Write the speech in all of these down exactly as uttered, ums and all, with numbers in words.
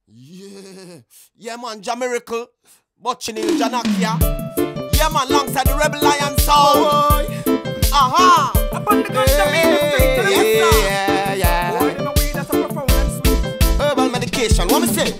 Yeah, yeah man, Jamirical, Bochinil, Janakia. Yeah man, alongside the Rebel Lion sound. Oh, aha. Up on the gun, yeah, yeah, yeah. Boy, you know weed, that's a performance. Herbal medication, what me say?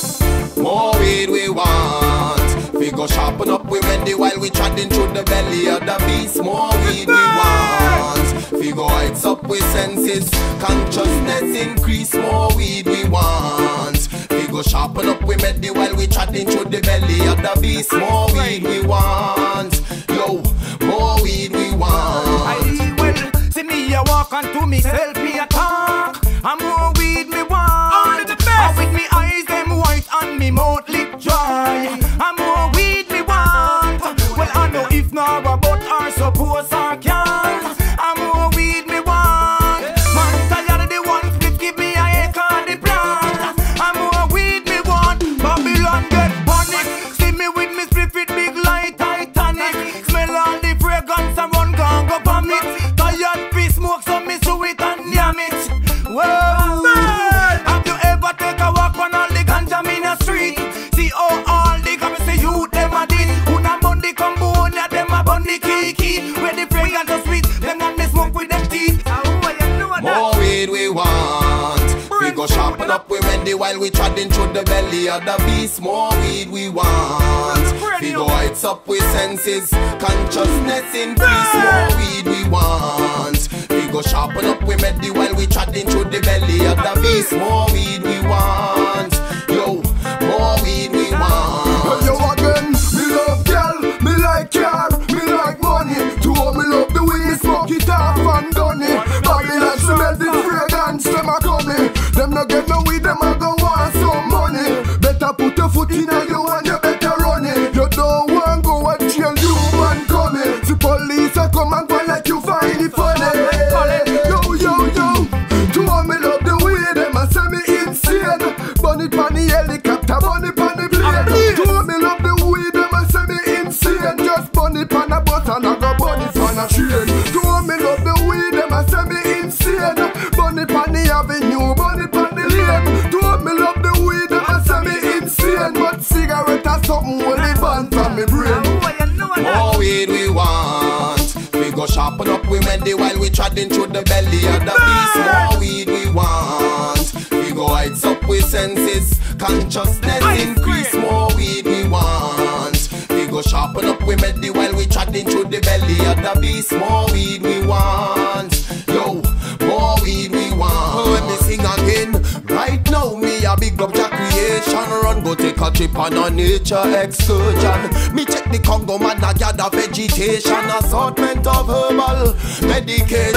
More weed we want. We go sharpen up, we ready while we trotting through the belly of the beast. More weed we want. We go heights up with senses, consciousness increase. More weed we want. We go sharpen up, we ready while we trotting through the belly of the beast. More weed we want. Yo, more weed we want. I will see me a walk onto myself, me a talk. And more weed me want. Only the best. And with me eyes them white and me mouth lip dry. And more weed me want. Well I know if not about or suppose I can. And more weed me want. Man tired of the one split, give me a head on the plant. And more weed me want. Babylon get panic. See me with me split with big light Titanic. Smell all the fragrance and run gon' go vomit. Tired piece smoke so me chew it and yam it. Whoa. Have you ever take a walk on all the ganja in the street? See how all the come say you them a did. Una bundi Cambodia, them a bundi kiki. Where the fragrance so sweet, them and me smoke with them teeth. More weed we want. We go sharpen up, we ready while we trotting through the belly of the beast. More weed we want. We go heights up with senses, consciousness increase. More weed we want. We go sharpen up, we ready while we trotting through the belly of the beast. More weed we want. Yo, more weed we want. Yo again, me love girl, me like car, me like money. To all me love the way me smoke it off and done it. Babylon smell the fragrance, them a coming. Them no get no weed, them a go want some money. Better put your foot in and you and you better run it. You don't want go and jail, you man coming. The police a come and go like you find it funny. Yo, yo, yo, to all me love the way them a say me insane. Burn it on the helicopter, burn it on the plane. To all me love the way them a say me insane. Just burn it on a bus and I go burn it on a train. To all me love the way them a say me insane. Burn it on the avenue, burn it on the lane. To all me love the way them a say me insane. But cigarette or something will it burn from me brain. More weed we want. We go sharpen up, we ready while we trotting through the belly of the beast. More weed we want. We go heights up with senses, consciousness increase. More weed we want. We go sharpen up, we ready while we trotting through the belly of the beast. More weed we want. Yo, more weed we want. Oh, let me sing again. Right now, me a big up your creation. Run, go take a trip on a nature excursion. Me check the Congo man a gather vegetation. Assortment of herbal medication.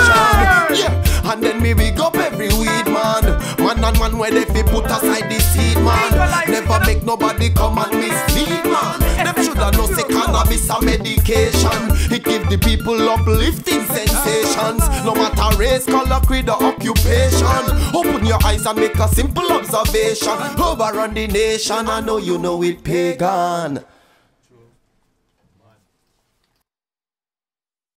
Yeah, and then me big up every weed man. Man and man where they fi put aside the seed man. Never make nobody come and mislead man. Them shoulda know say cannabis a medication. It give the people uplifting sensations. No matter race, color, creed or occupation. Open your eyes and make a simple observation. Overrun the nation, I know you know it pagan.